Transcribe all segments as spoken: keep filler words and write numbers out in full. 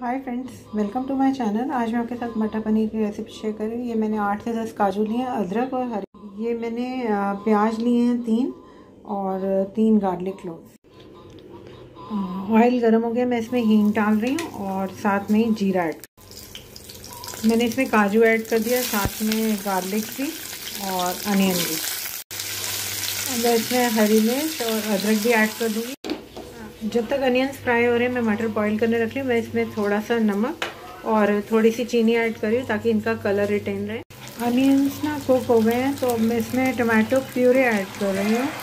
Hi friends, welcome to my channel. आज मैं आपके साथ मटर पनीर की रेसिपी शेयर कर रही हूँ। ये मैंने आठ से दस काजू लिए हैं, अदरक और हरी। ये मैंने प्याज लिए हैं तीन और तीन गार्लिक क्लोव। ऑयल गर्म हो गया, मैं इसमें हींग डाल रही हूँ और साथ में जीरा ऐड। मैंने इसमें काजू ऐड कर दिया, साथ में गार्लिक भी और अनियन भी। मैं इसमें हरी मिर्च और अदरक भी ऐड कर दूँगी। जब तक अनियंस फ्राई हो रहे हैं मैं मटर बॉईल करने रख रही हूँ। मैं इसमें थोड़ा सा नमक और थोड़ी सी चीनी ऐड कर रही हूँ ताकि इनका कलर रिटेन रहे। अनियंस ना कुक हो गए हैं तो अब मैं इसमें टमाटो प्यूरे ऐड कर रही हूँ।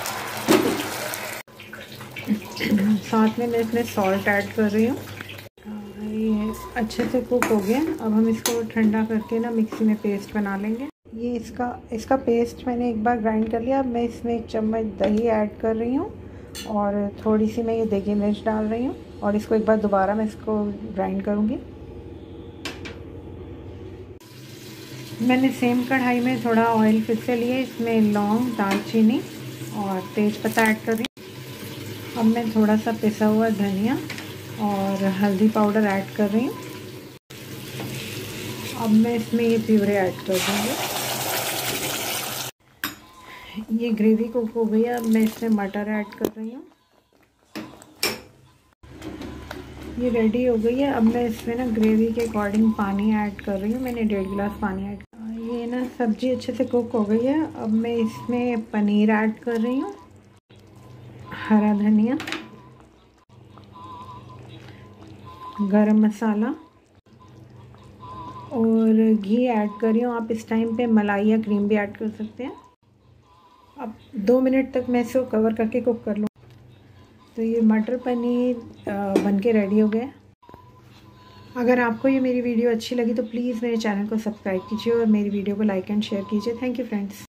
साथ में मैं इसमें सॉल्ट ऐड कर रही हूँ। ये अच्छे से कुक हो गया। अब हम इसको ठंडा करके ना मिक्सी में पेस्ट बना लेंगे। ये इसका इसका पेस्ट मैंने एक बार ग्राइंड कर लिया। अब मैं इसमें एक चम्मच दही ऐड कर रही हूँ और थोड़ी सी मैं ये देगी मिर्च डाल रही हूँ और इसको एक बार दोबारा मैं इसको ग्राइंड करूँगी। मैंने सेम कढ़ाई में थोड़ा ऑयल फिर से लिए, इसमें लौंग, दालचीनी और तेज़पत्ता ऐड कर रही हूँ। अब मैं थोड़ा सा पिसा हुआ धनिया और हल्दी पाउडर ऐड कर रही हूँ। अब मैं इसमें ये प्यूरे ऐड कर दूँगी। ये ग्रेवी कुक हो गई है। अब मैं इसमें मटर ऐड कर रही हूँ। ये रेडी हो गई है। अब मैं इसमें ना ग्रेवी के अकॉर्डिंग पानी ऐड कर रही हूँ। मैंने डेढ़ गिलास पानी ऐड। ये ना सब्ज़ी अच्छे से कुक हो गई है। अब मैं इसमें पनीर ऐड कर रही हूँ, हरा धनिया, गरम मसाला और घी ऐड कर रही हूँ। आप इस टाइम पे मलाई या क्रीम भी ऐड कर सकते हैं। अब दो मिनट तक मैं इसको कवर करके कुक कर लूँ। तो ये मटर पनीर बनके रेडी हो गया। अगर आपको ये मेरी वीडियो अच्छी लगी तो प्लीज़ मेरे चैनल को सब्सक्राइब कीजिए और मेरी वीडियो को लाइक एंड शेयर कीजिए। Thank you friends.